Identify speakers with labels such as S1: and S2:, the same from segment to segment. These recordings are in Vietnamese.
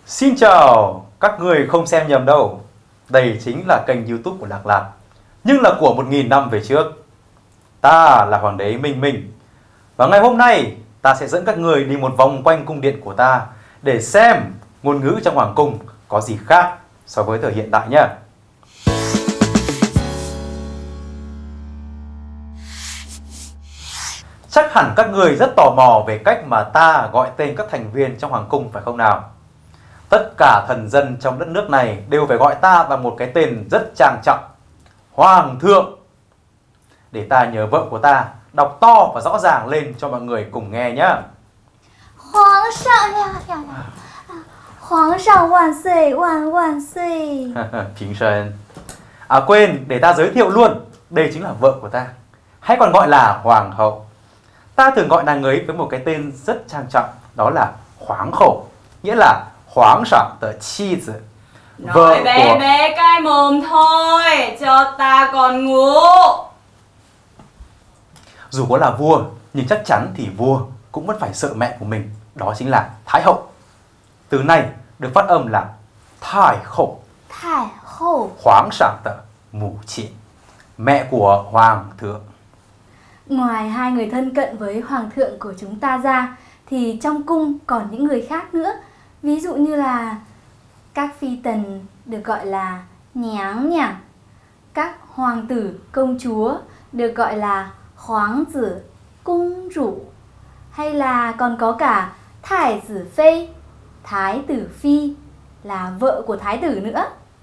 S1: Xin chào, các người không xem nhầm đâu. Đây chính là kênh YouTube của Lạc Lạc, nhưng là của 1000 năm về trước. Ta là Hoàng đế Minh Minh. Và ngày hôm nay ta sẽ dẫn các người đi một vòng quanh cung điện của ta để xem ngôn ngữ trong hoàng cung có gì khác so với thời hiện đại nhé. Chắc hẳn các người rất tò mò về cách mà ta gọi tên các thành viên trong hoàng cung phải không nào? Tất cả thần dân trong đất nước này đều phải gọi ta bằng một cái tên rất trang trọng: Hoàng thượng. Để ta nhờ vợ của ta đọc to và rõ ràng lên cho mọi người cùng nghe nhé.
S2: Hoàng thượng, Hoàng thượng vạn岁, vạn岁.
S1: Kính sơn. À quên, để ta giới thiệu luôn. Đây chính là vợ của ta, hay còn gọi là hoàng hậu. Ta thường gọi nàng ấy với một cái tên rất trang trọng, đó là Hoàng hậu, nghĩa là Hoàng thượng的妻子.
S3: Nói bé bé cái mồm thôi, cho ta còn ngủ.
S1: Dù có là vua, nhưng chắc chắn thì vua cũng vẫn phải sợ mẹ của mình, đó chính là Thái hậu. Từ này được phát âm là Thái hậu.
S2: Thái hậu.
S1: Hoàng thượng的母亲, mẹ của hoàng thượng.
S2: Ngoài hai người thân cận với hoàng thượng của chúng ta ra, thì trong cung còn những người khác nữa. Ví dụ như là các phi tần được gọi là nháng nhàng, các hoàng tử, công chúa được gọi là hoàng tử, cung chủ, hay là còn có cả thái tử phi, thái tử phi là vợ của thái tử nữa.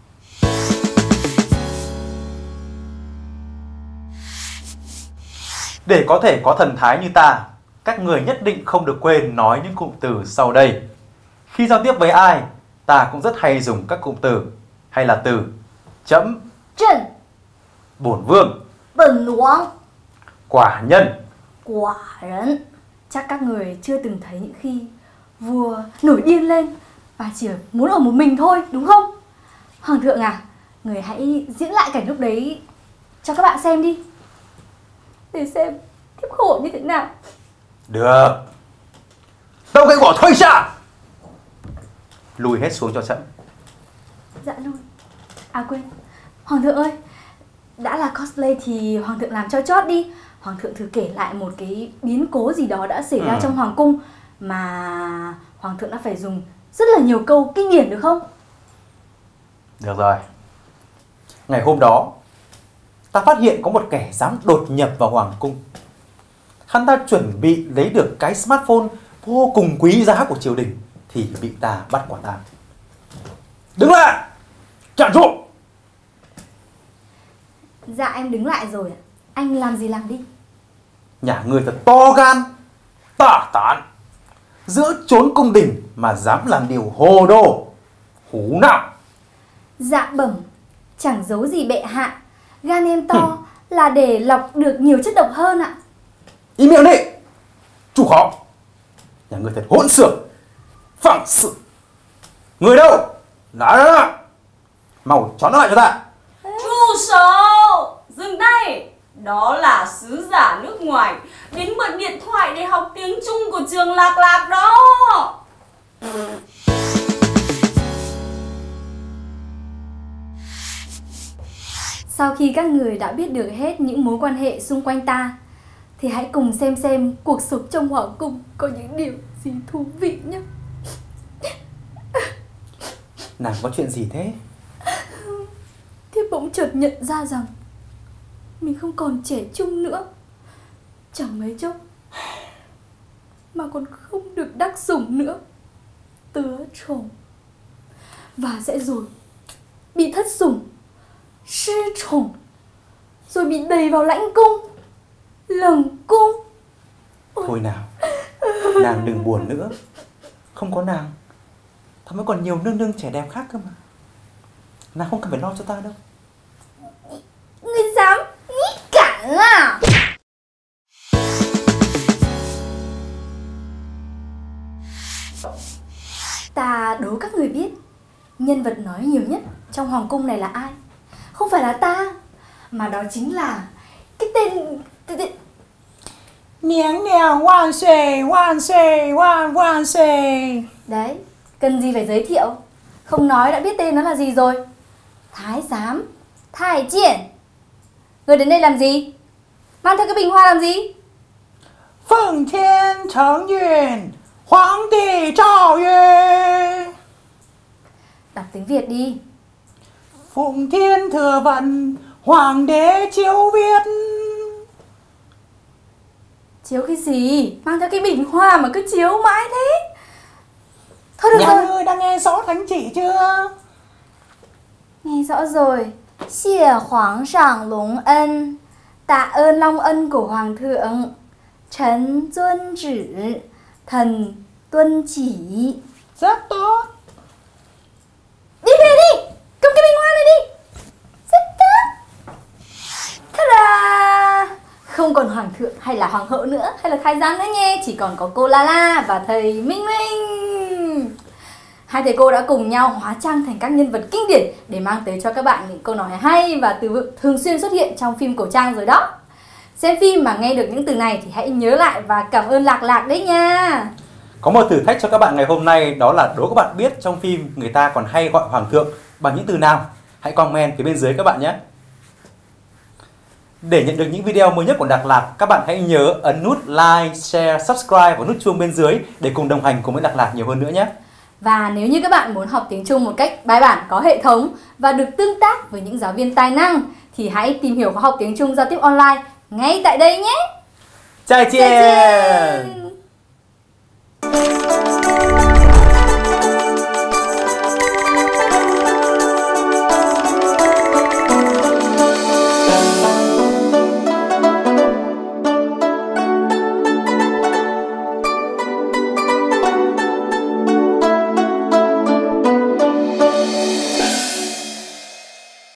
S1: Để có thể có thần thái như ta, các người nhất định không được quên nói những cụm từ sau đây. Khi giao tiếp với ai, ta cũng rất hay dùng các cụm từ hay là từ chấm,
S2: Trần,
S1: bổn vương,
S2: bẩn hoàng,
S1: quả nhân,
S2: quả人. Chắc các người chưa từng thấy những khi vua nổi điên lên và chỉ muốn ở một mình thôi, đúng không? Hoàng thượng à, người hãy diễn lại cảnh lúc đấy cho các bạn xem đi, để xem tiếp khổ như thế nào.
S1: Được. Tâu cái quả thôi ra. Lùi hết xuống cho chậm.
S2: Dạ luôn. À quên, hoàng thượng ơi, đã là cosplay thì hoàng thượng làm cho chót đi. Hoàng thượng thử kể lại một cái biến cố gì đó đã xảy ra trong hoàng cung mà hoàng thượng đã phải dùng rất là nhiều câu kinh điển, được không?
S1: Được rồi. Ngày hôm đó, ta phát hiện có một kẻ dám đột nhập vào hoàng cung. Hắn ta chuẩn bị lấy được cái smartphone vô cùng quý giá của triều đình thì bị ta bắt quả tang. Đứng lại! Chặn trụ!
S2: Dạ em đứng lại rồi ạ. Anh làm gì làm đi.
S1: Nhà ngươi thật to gan, tả tán, giữa chốn cung đình mà dám làm điều hồ đồ, hú nào.
S2: Dạ bẩm, chẳng giấu gì bệ hạ, gan em to là để lọc được nhiều chất độc hơn ạ.
S1: Im miệng đi! Chủ khó! Nhà ngươi thật hỗn xược, phẳng sự. Người đâu? Đã! Mau trốn nó lại cho ta.
S3: Trụ sở, dừng tay. Đó là sứ giả nước ngoài đến mượn điện thoại để học tiếng Trung của trường Lạc Lạc đó.
S2: Sau khi các người đã biết được hết những mối quan hệ xung quanh ta, thì hãy cùng xem cuộc sống trong hoàng cung có những điều gì thú vị nhé.
S1: Nàng có chuyện gì thế?
S2: Thiếp bỗng chợt nhận ra rằng mình không còn trẻ trung nữa. Chẳng mấy chốc mà còn không được đắc sủng nữa. Tứa trùng. Và sẽ rồi bị thất sủng, sư trùng, rồi bị đẩy vào lãnh cung, lồng cung.
S1: Thôi nào, nàng đừng buồn nữa. Không có nàng, ta mới còn nhiều nương nương trẻ đẹp khác cơ mà. Nàng không cần phải lo cho ta đâu.
S2: Ngươi dám nghĩ cản à? Ta đố các người biết nhân vật nói nhiều nhất trong hoàng cung này là ai? Không phải là ta, mà đó chính là cái tên...
S4: Miếng nèo hoàng xuề, hoàng xuề, hoàng xuề.
S2: Đấy, Cần gì phải giới thiệu, không nói đã biết tên nó là gì rồi. Thái giám Thái Jian. Người đến đây làm gì? Mang theo cái bình hoa làm gì?
S4: Phượng Thiên Trấn Yuen, Hoàng đế Trao Yue.
S2: Đọc tiếng Việt đi.
S4: Phụng Thiên Thừa Vận, Hoàng đế chiếu viết.
S2: Chiếu cái gì? Mang theo cái bình hoa mà cứ chiếu mãi thế. Thôi được
S4: Nhà
S2: rồi.
S4: ngươi đã nghe rõ thánh chỉ chưa?
S2: Nghe rõ rồi. Xie Hoàng Sàng Long Ân. Tạ ơn long ân của Hoàng thượng. Trần tuân chỉ, thần tuân chỉ.
S4: Rất tốt.
S2: Đi về đi, cầm cái bình hoa này đi. Rất tốt. Ta-da! Không còn hoàng thượng hay là hoàng hậu nữa, hay là thái giám nữa nhé. Chỉ còn có cô La và thầy Minh Minh. Hai thầy cô đã cùng nhau hóa trang thành các nhân vật kinh điển để mang tới cho các bạn những câu nói hay và từ vựng thường xuyên xuất hiện trong phim cổ trang rồi đó. Xem phim mà nghe được những từ này thì hãy nhớ lại và cảm ơn Lạc Lạc đấy nha.
S1: Có một thử thách cho các bạn ngày hôm nay, đó là đố các bạn biết trong phim người ta còn hay gọi hoàng thượng bằng những từ nào. Hãy comment phía bên dưới các bạn nhé. Để nhận được những video mới nhất của Lạc Lạc, các bạn hãy nhớ ấn nút like, share, subscribe và nút chuông bên dưới để cùng đồng hành cùng với Lạc Lạc nhiều hơn nữa nhé.
S2: Và nếu như các bạn muốn học tiếng Trung một cách bài bản, có hệ thống và được tương tác với những giáo viên tài năng thì hãy tìm hiểu khóa học tiếng Trung giao tiếp online ngay tại đây nhé.
S1: Chào chị.